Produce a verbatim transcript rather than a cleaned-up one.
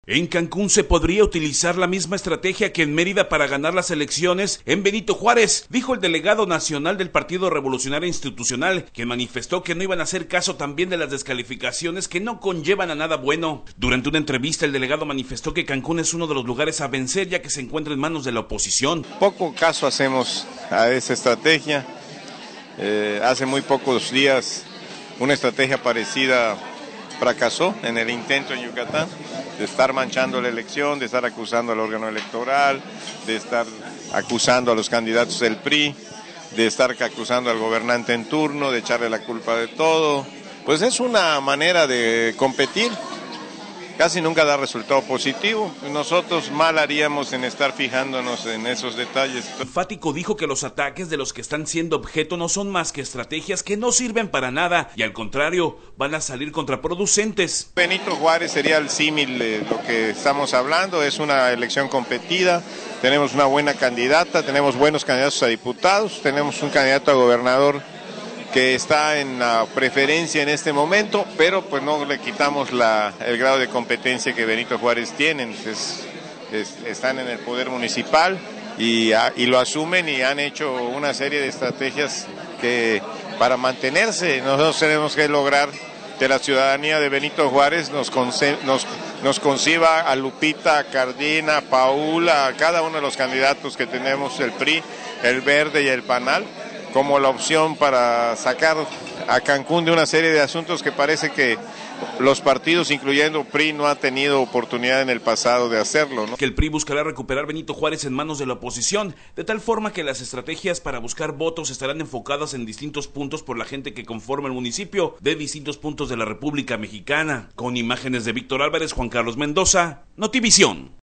En Cancún se podría utilizar la misma estrategia que en Mérida para ganar las elecciones en Benito Juárez, dijo el delegado nacional del Partido Revolucionario Institucional, que manifestó que no iban a hacer caso también de las descalificaciones que no conllevan a nada bueno. Durante una entrevista, el delegado manifestó que Cancún es uno de los lugares a vencer ya que se encuentra en manos de la oposición. Poco caso hacemos a esa estrategia. Eh, hace muy pocos días una estrategia parecida fracasó en el intento en Yucatán, de estar manchando la elección, de estar acusando al órgano electoral, de estar acusando a los candidatos del P R I, de estar acusando al gobernante en turno, de echarle la culpa de todo. Pues es una manera de competir, casi nunca da resultado positivo. Nosotros mal haríamos en estar fijándonos en esos detalles. Enfático dijo que los ataques de los que están siendo objeto no son más que estrategias que no sirven para nada y al contrario van a salir contraproducentes. Benito Juárez sería el símil de lo que estamos hablando, es una elección competida, tenemos una buena candidata, tenemos buenos candidatos a diputados, tenemos un candidato a gobernador que está en la preferencia en este momento, pero pues no le quitamos la, el grado de competencia que Benito Juárez tiene. Es, es, están en el poder municipal y, y lo asumen y han hecho una serie de estrategias que para mantenerse nosotros tenemos que lograr que la ciudadanía de Benito Juárez nos, nos, nos conciba a Lupita, a Cardina, a Paula, a cada uno de los candidatos que tenemos, el P R I, el Verde y el Panal, como la opción para sacar a Cancún de una serie de asuntos que parece que los partidos, incluyendo P R I, no han tenido oportunidad en el pasado de hacerlo, ¿no? Que el P R I buscará recuperar Benito Juárez en manos de la oposición, de tal forma que las estrategias para buscar votos estarán enfocadas en distintos puntos por la gente que conforma el municipio de distintos puntos de la República Mexicana. Con imágenes de Víctor Álvarez, Juan Carlos Mendoza, Notivisión.